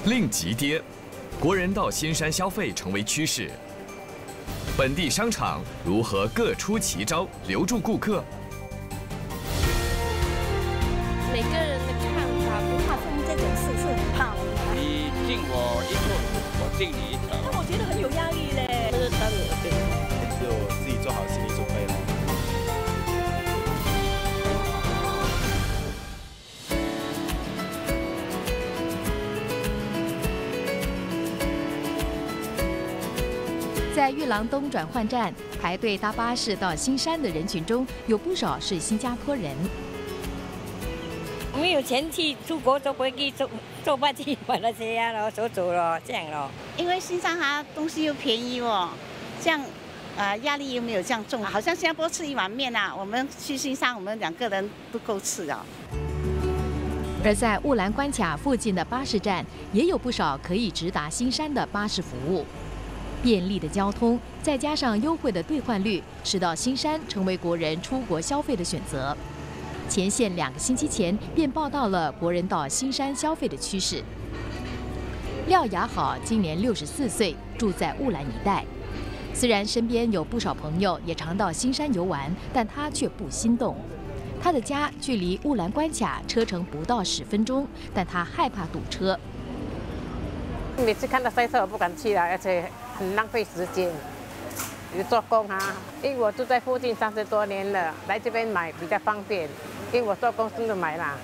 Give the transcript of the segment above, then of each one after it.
令急跌，国人到新山消费成为趋势。本地商场如何各出奇招留住顾客？ 每个人的看法不怕生这种事是很怕的。 你敬我一步，我敬你一条。 那我觉得很有压力嘞。这个当然对， 就自己做好心理准备了。 在玉廊东转换站排队搭巴士到新山的人群中，有不少是新加坡人。 没有钱去出国，就不会去坐班去马来西亚咯，走咯，这样咯。 因为新山它东西又便宜哦，这样压力又没有这样重。好像新加坡吃一碗面啊，我们去新山，我们2个人都够吃了。 而在雾兰关卡附近的巴士站，也有不少可以直达新山的巴士服务。 便利的交通，再加上优惠的兑换率，使到新山成为国人出国消费的选择。前线2个星期前便报道了国人到新山消费的趋势。廖雅好今年64岁，住在雾兰一带。虽然身边有不少朋友也常到新山游玩，但他却不心动。他的家距离雾兰关卡车程不到10分钟，但他害怕堵车。 每次看到塞车，我不敢去了，而且 很浪费时间，有做工啊。因为我住在附近30多年了，来这边买比较方便。因为我做工顺路买啦，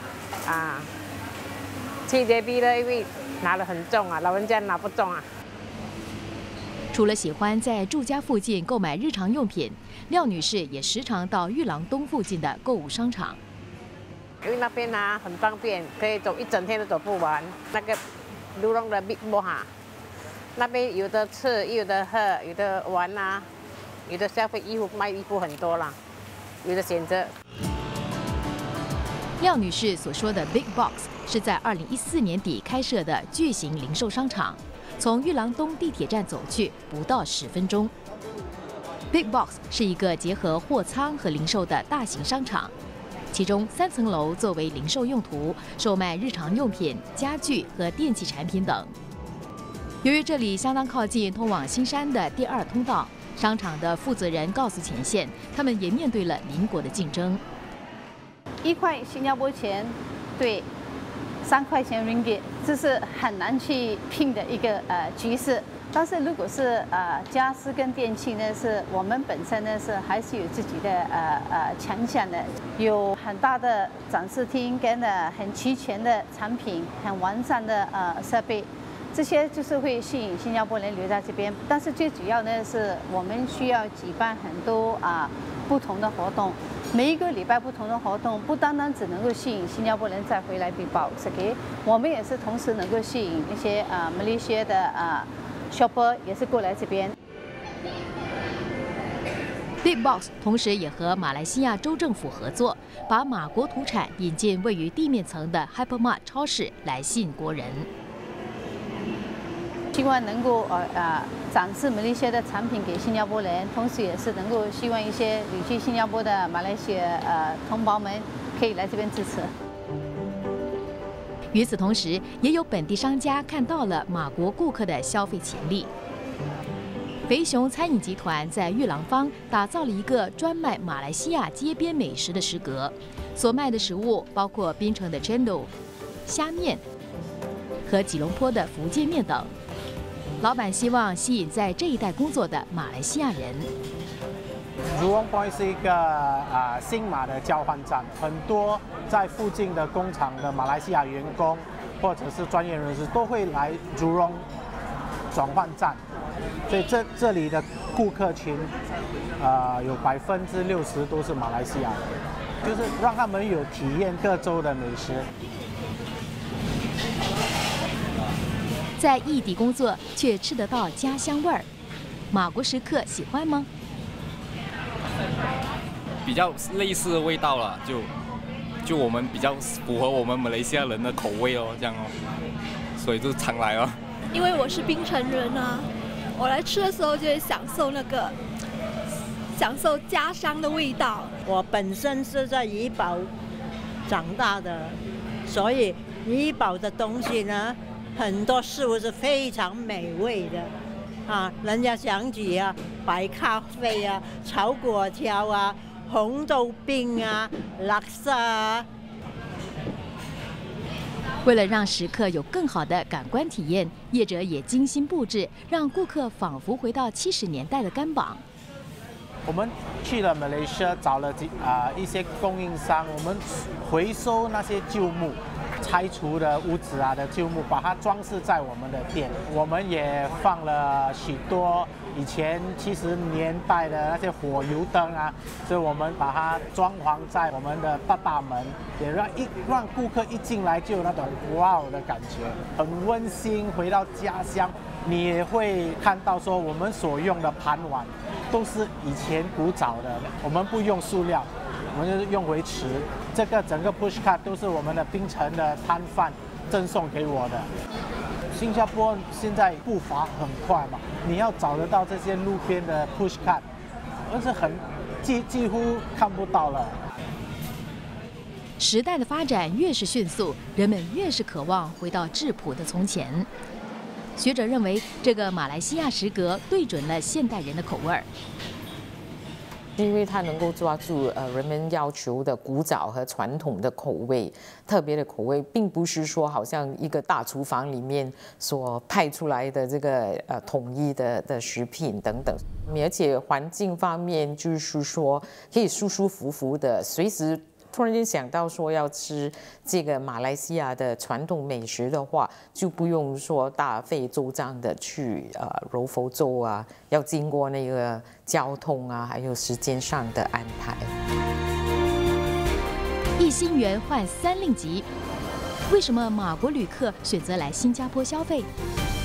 去这边呢，因为拿得很重啊，老人家拿不重啊。 除了喜欢在住家附近购买日常用品，廖女士也时常到玉廊东附近的购物商场。 因为那边很方便，可以走1整天都走不完。那个 卢龙的 Big Boss 那边有的吃，有的喝，有的玩啊，有的消费衣服卖衣服很多啦，有的选择。 廖女士所说的 Big Box 是在2014年底开设的巨型零售商场，从玉廊东地铁站走去不到10分钟。Big Box 是一个结合货仓和零售的大型商场。 其中3层楼作为零售用途，售卖日常用品、家具和电器产品等。由于这里相当靠近通往新山的第2通道，商场的负责人告诉前线，他们也面对了邻国的竞争。 1块新加坡钱对3块钱 ringgit， 这是很难去拼的一个局势。 但是如果是家私跟电器呢，是我们本身呢是还是有自己的强项的，有很大的展示厅跟很齐全的产品，很完善的设备，这些就是会吸引新加坡人留在这边。但是最主要呢是我们需要举办很多不同的活动，每一个礼拜不同的活动，不单单只能够吸引新加坡人再回来比保，OK， 我们也是同时能够吸引一些马来西亚的shopper 也是过来这边。 Big Box 同时也和马来西亚州政府合作，把马国土产引进位于地面层的 Hypermart 超市，来吸引国人。 希望能够展示马来西亚的产品给新加坡人，同时也是能够希望一些旅居新加坡的马来西亚同胞们可以来这边支持。 与此同时，也有本地商家看到了马国顾客的消费潜力。肥熊餐饮集团在玉廊坊打造了一个专卖马来西亚街边美食的食阁，所卖的食物包括槟城的 chendol、虾面和吉隆坡的福建面等。老板希望吸引在这一带工作的马来西亚人。 Jurong Point 是一个新马的交换站，很多在附近的工厂的马来西亚员工或者是专业人士都会来 Jurong 转换站，所以这里的顾客群有60%都是马来西亚人，就是让他们有体验各州的美食。 在异地工作却吃得到家乡味儿，马国食客喜欢吗？ 比较类似的味道了，就我们比较符合我们马来西亚人的口味哦，这样哦，所以就常来哦。 因为我是槟城人啊，我来吃的时候就会享受家乡的味道。 我本身是在怡保长大的，所以怡保的东西呢， 很多事物是非常美味的。啊，人家讲起啊，白咖啡啊，炒粿条啊，红豆冰啊，拉萨啊。 为了让食客有更好的感官体验，业者也精心布置，让顾客仿佛回到70年代的甘榜。 我们去了马来西亚，找了一些供应商，我们回收那些旧木、拆除的屋子啊的旧木，把它装饰在我们的店。我们也放了许多以前70年代的那些火油灯啊，所以我们把它装潢在我们的大门，也让顾客一进来就有那种哇哦的感觉，很温馨。回到家乡，你也会看到说我们所用的盘碗都是以前古早的，我们不用塑料，我们就是用回瓷。这个整个 push cart 都是我们的槟城的摊贩赠送给我的。新加坡现在步伐很快嘛，你要找得到这些路边的 push cart， 而是几乎看不到了。 时代的发展越是迅速，人们越是渴望回到质朴的从前。学者认为，这个马来西亚食阁对准了现代人的口味儿， 因为它能够抓住人们要求的古早和传统的口味，特别的口味，并不是说好像一个大厨房里面所派出来的这个统一的食品等等，而且环境方面就是说可以舒舒服服的，随时突然间想到说要吃这个马来西亚的传统美食的话，就不用说大费周章的去柔佛州啊，要经过那个交通啊，还有时间上的安排。 1新元换3令吉，为什么马国旅客选择来新加坡消费？